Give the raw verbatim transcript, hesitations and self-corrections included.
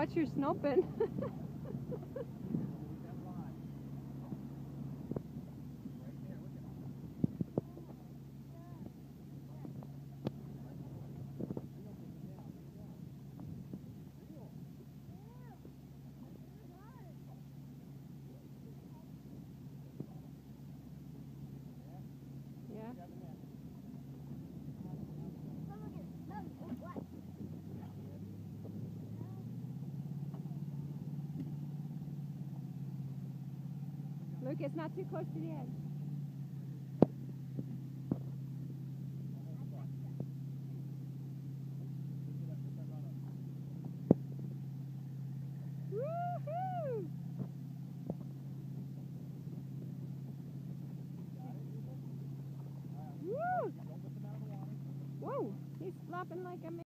catch your snooping. Yeah. Look, it's not too close to the edge. Woohoo! Woo! Whoa! He's flopping like a man.